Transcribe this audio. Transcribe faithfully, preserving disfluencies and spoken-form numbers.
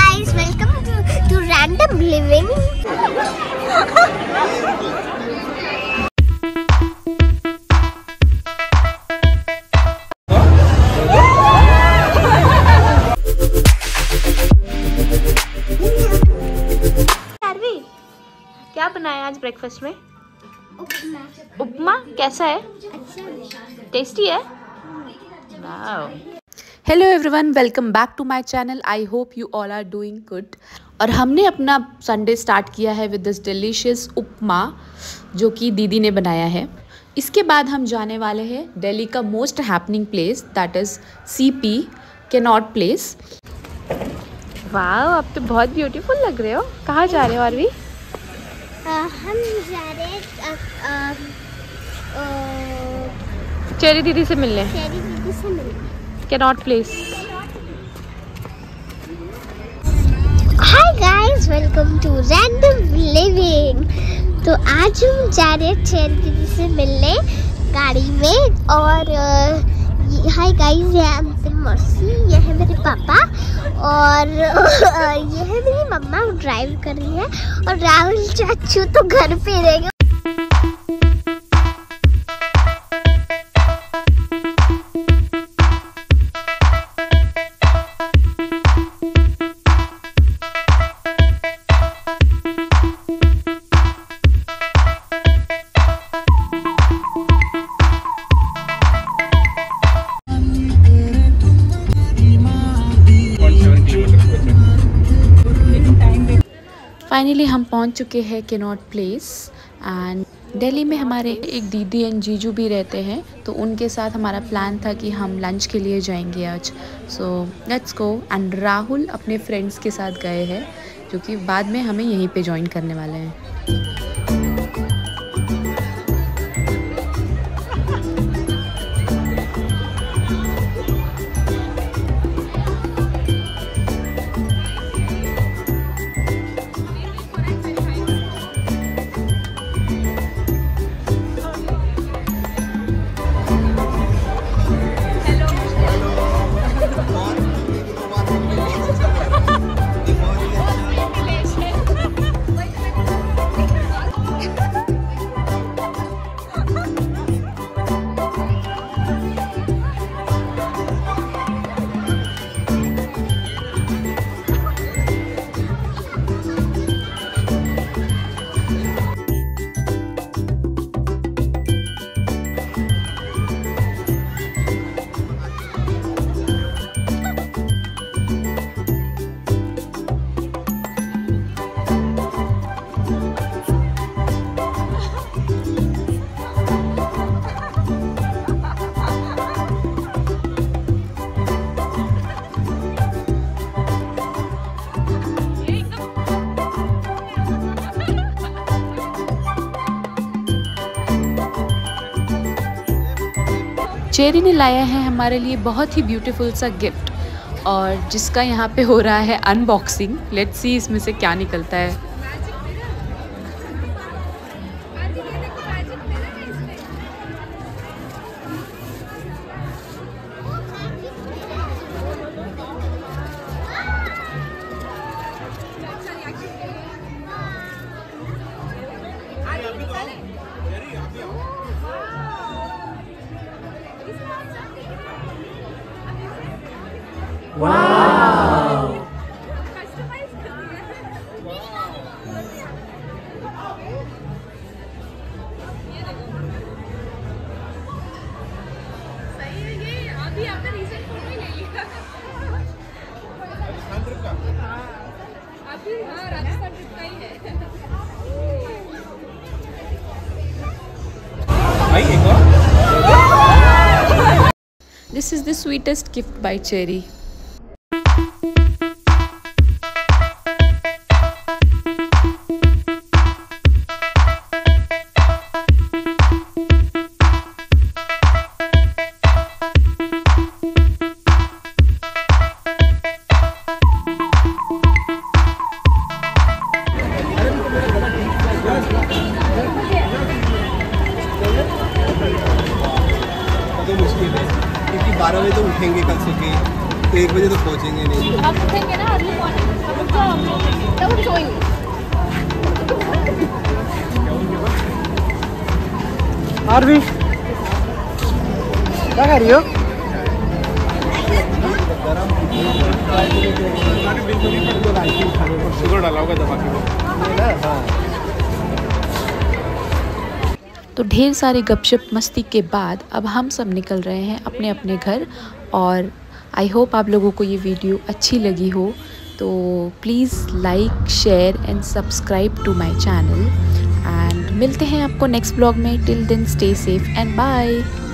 guys, welcome to, to Random Living. क्या बनाया आज ब्रेकफास्ट में? उपमा। उपमा कैसा है? टेस्टी है? Wow. Hello everyone, welcome back to my channel. I hope you all are doing good. और हमने अपना संडे स्टार्ट किया है विद दिस डिलीशियस उपमा जो कि दीदी ने बनाया है। इसके बाद हम जाने वाले हैं दिल्ली का most happening place, that is C P Connaught place. Wow, आप तो बहुत ब्यूटीफुल लग रहे हो। कहाँ जा रहे हो आरवी? Uh, हम जा रहे हैं चेरी दीदी से मिलने। चेरी दीदी से मिलने Connaught place. Hi guys, welcome to random living. तो आज हम जा रहे हैं चेरी दीदी से मिलने गाड़ी में। और हाय गाइस, ये है मेरी मौसी, ये है मेरे पापा और ये है मेरी मम्मा, ड्राइव कर रही है। और राहुल चाचू तो घर पे रहेंगे। फाइनली हम पहुंच चुके हैं कैनॉट प्लेस। एंड दिल्ली में हमारे एक दीदी एंड जीजू भी रहते हैं, तो उनके साथ हमारा प्लान था कि हम लंच के लिए जाएंगे आज। So let's go. And Rahul अपने फ्रेंड्स के साथ गए हैं जो कि बाद में हमें यहीं पे ज्वाइन करने वाले हैं। चेरी ने लाया है हमारे लिए बहुत ही ब्यूटीफुल सा गिफ्ट, और जिसका यहाँ पे हो रहा है अनबॉक्सिंग। लेट्स सी इसमें से क्या निकलता है। Wow! सही है ये। अभी आपने रीसेंट फोटो ही ले लिया। अभी हाँ, राजस्थान ट्रिप का ही है। This is the sweetest gift by Cherry. तो मुश्किल है क्योंकि बारह बजे तो उठेंगे कल सुबह, हम उठेंगे ना अर्ली मॉर्निंग, तब हम सोएंगे। आरवी क्या कर रही हो? शुगर डाला होगा दबा के। तो ढेर सारे गपशप मस्ती के बाद अब हम सब निकल रहे हैं अपने अपने घर। और आई होप आप लोगों को ये वीडियो अच्छी लगी हो, तो please like share and subscribe to my channel. And मिलते हैं आपको नेक्स्ट ब्लॉग में। Till then stay safe and bye.